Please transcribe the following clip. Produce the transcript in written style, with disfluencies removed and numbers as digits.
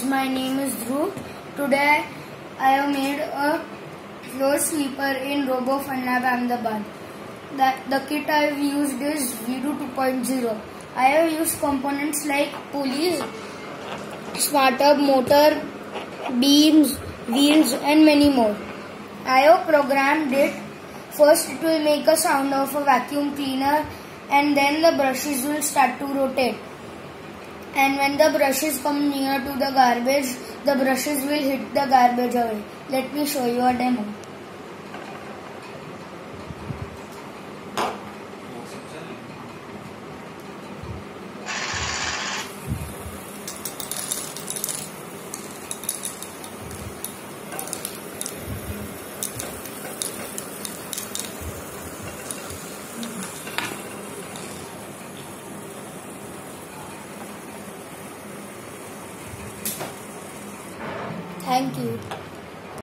friends, my name is Dhruv. Today I have made a floor sweeper in Robo FunLab Ahmedabad. The kit I have used is Vidu 2.0. I have used components like pulleys, startup motor, beams, wheels and many more. I have programmed it. First it will make a sound of a vacuum cleaner and then the brushes will start to rotate. And when the brushes come near to the garbage, the brushes will hit the garbage away. Let me show you a demo. Thank you.